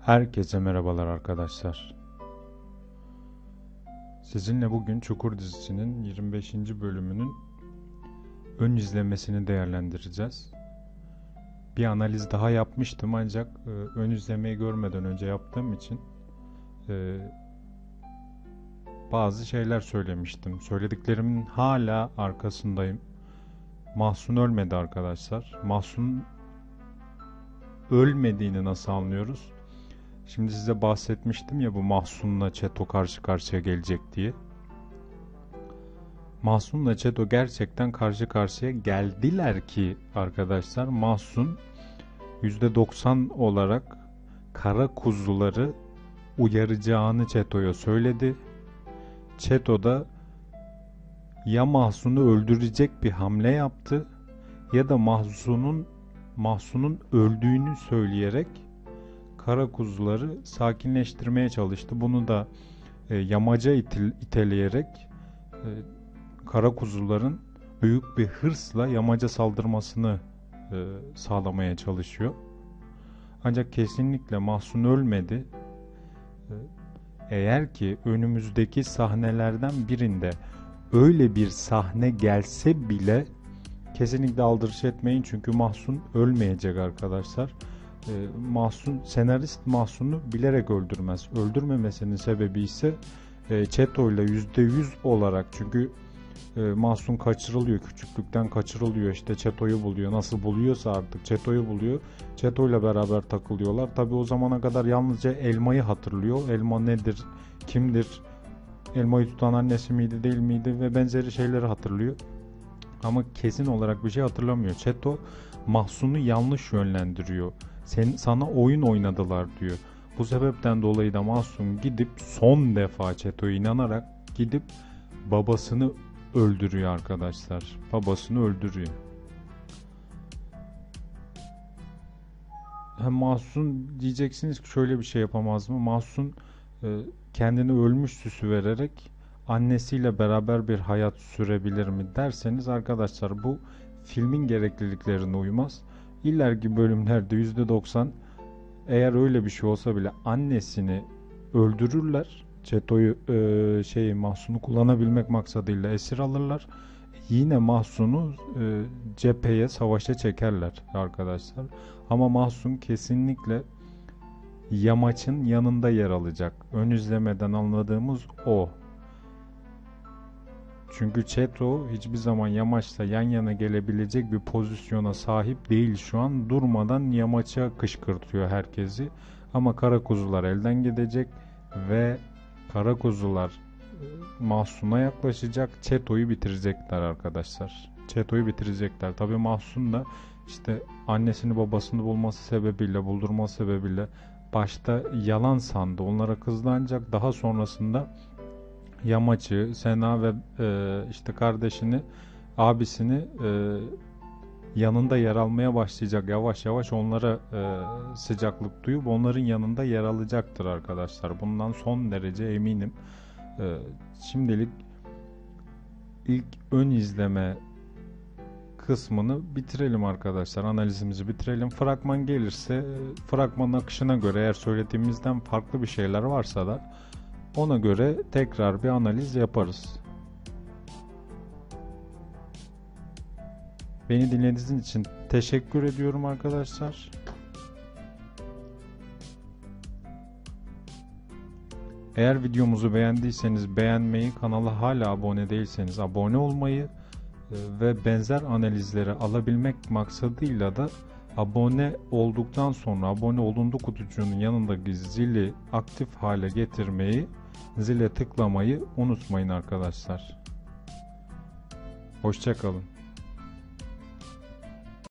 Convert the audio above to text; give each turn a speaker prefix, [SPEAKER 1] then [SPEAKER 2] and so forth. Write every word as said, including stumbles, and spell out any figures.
[SPEAKER 1] Herkese merhabalar arkadaşlar. Sizinle bugün Çukur Dizisi'nin yirmi beşinci bölümünün ön izlemesini değerlendireceğiz. Bir analiz daha yapmıştım ancak e, ön izlemeyi görmeden önce yaptığım için e, bazı şeyler söylemiştim. Söylediklerimin hala arkasındayım. Mahsun ölmedi arkadaşlar. Mahsun ölmediğini nasıl anlıyoruz? Şimdi size bahsetmiştim ya bu Mahsun'la Çeto karşı karşıya gelecek diye. Mahsun'la Çeto gerçekten karşı karşıya geldiler ki arkadaşlar Mahsun yüzde doksan olarak kara kuzuları uyaracağını Çeto'ya söyledi. Çeto da ya Mahsun'u öldürecek bir hamle yaptı ya da Mahsun'un Mahsun'un öldüğünü söyleyerek kara kuzuları sakinleştirmeye çalıştı. Bunu da e, yamaca itil, iteleyerek e, kara kuzuların büyük bir hırsla yamaca saldırmasını e, sağlamaya çalışıyor. Ancak kesinlikle Mahsun ölmedi. E, eğer ki önümüzdeki sahnelerden birinde öyle bir sahne gelse bile kesinlikle aldırış etmeyin çünkü Mahsun ölmeyecek arkadaşlar. E, Mahsun, senarist Mahsun'u bilerek öldürmez. Öldürmemesinin sebebi ise e, Çeto ile yüzde yüz olarak çünkü e, Mahsun kaçırılıyor. Küçüklükten kaçırılıyor. İşte Çeto'yu buluyor. Nasıl buluyorsa artık Çeto'yu buluyor. Çeto ile beraber takılıyorlar. Tabi o zamana kadar yalnızca elmayı hatırlıyor. Elma nedir? Kimdir? Elmayı tutan annesi miydi değil miydi? Ve benzeri şeyleri hatırlıyor. Ama kesin olarak bir şey hatırlamıyor. Çeto Mahsun'u yanlış yönlendiriyor. Sen, sana oyun oynadılar diyor. Bu sebepten dolayı da Mahsun gidip son defa Çeto'ya inanarak gidip babasını öldürüyor arkadaşlar. Babasını öldürüyor. Hem Mahsun diyeceksiniz ki şöyle bir şey yapamaz mı? Mahsun e, kendini ölmüş süsü vererek annesiyle beraber bir hayat sürebilir mi derseniz arkadaşlar bu filmin gerekliliklerine uymaz. İleriki bölümlerde yüzde doksan eğer öyle bir şey olsa bile annesini öldürürler. Çeto'yu e, şeyi Mahsun'u kullanabilmek maksadıyla esir alırlar. Yine Mahsun'u e, cepheye savaşa çekerler arkadaşlar. Ama Mahsun kesinlikle Yamaç'ın yanında yer alacak. Ön izlemeden anladığımız o. Çünkü Çeto hiçbir zaman Yamaç'la yan yana gelebilecek bir pozisyona sahip değil şu an. Durmadan Yamaç'a kışkırtıyor herkesi. Ama kara kuzular elden gidecek ve kara kuzular Mahsun'a yaklaşacak. Çeto'yu bitirecekler arkadaşlar. Çeto'yu bitirecekler. Tabii Mahsun da işte annesini babasını bulması sebebiyle, buldurması sebebiyle başta yalan sandı. Onlara kızdı ancak daha sonrasında Yamaç'ı, Sena ve e, işte kardeşini, abisini e, yanında yer almaya başlayacak. Yavaş yavaş onlara e, sıcaklık duyup onların yanında yer alacaktır arkadaşlar. Bundan son derece eminim. E, şimdilik ilk ön izleme kısmını bitirelim arkadaşlar. Analizimizi bitirelim. Fragman gelirse fragmanın akışına göre eğer söylediğimizden farklı bir şeyler varsa da ona göre tekrar bir analiz yaparız. Beni dinlediğiniz için teşekkür ediyorum arkadaşlar. Eğer videomuzu beğendiyseniz beğenmeyi, kanala hala abone değilseniz abone olmayı ve benzer analizleri alabilmek maksadıyla da abone olduktan sonra abone olundu kutucuğunun yanındaki zili aktif hale getirmeyi, zile tıklamayı unutmayın arkadaşlar. Hoşça kalın.